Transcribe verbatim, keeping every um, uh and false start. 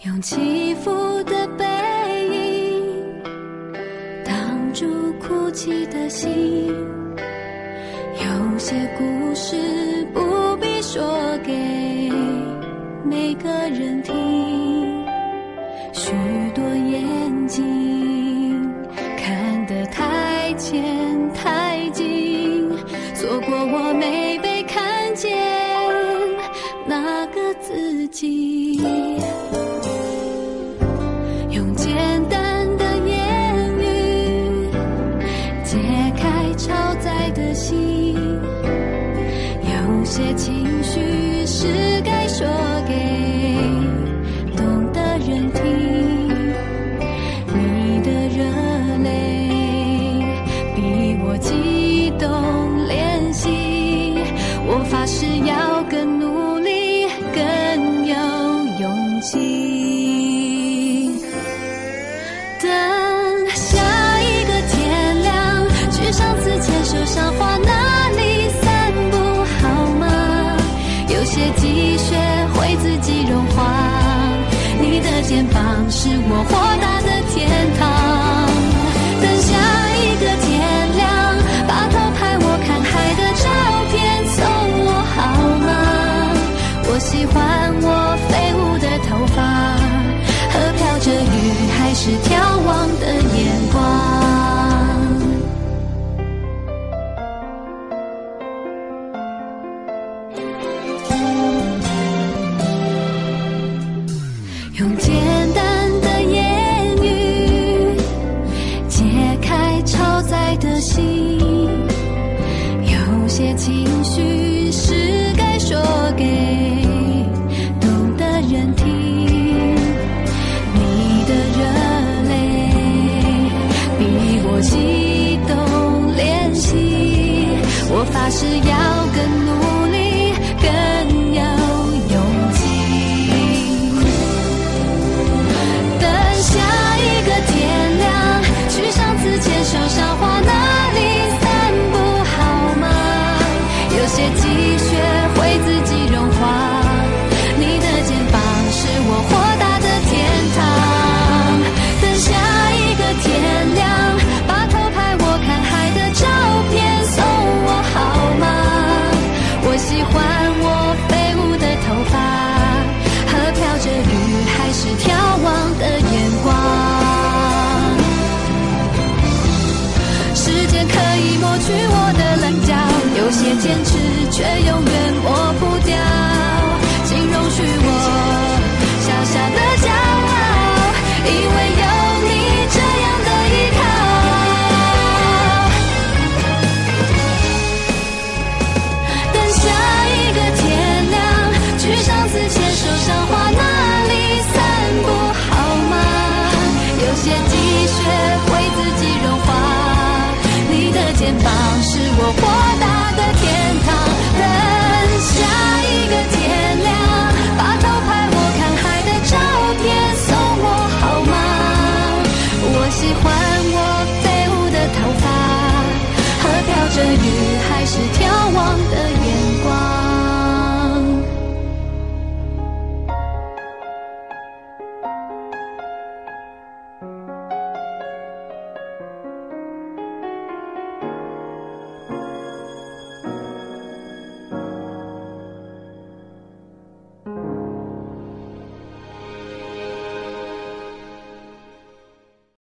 用起伏的背影挡住哭泣的心，有些故事不必说给每个人听，许多眼睛看得太浅太近，错过我没被看见那个自己。用简单的言语解开超载的心，有些情绪是该说给懂的人听，你的热泪比我激动练习，我发誓要更努力更有勇气。等下一个天亮，去上次牵手赏花那里散步好吗？有些积雪会自己融化，你的肩膀是我豁达的天堂。等下一个天亮，把偷拍我看海的照片送我好吗？我喜欢我飞舞的头发和飘着雨还是眺望的眼光。用简单的言语解开超载的心，有些情绪是该说给懂的人听，你的热泪比我激动练习，我发誓要更努力更有勇气。等下一个天亮，去上次牵手赏花那里散步好吗？有些积雪会自己融化，你的肩膀是我豁达的天堂。等下一个天亮，把偷拍我看海的照片送我好吗？我喜欢我飞舞的头发和飘着雨还是眺望的眼光。时间可以抹去我的棱角，有些坚持却永远抹不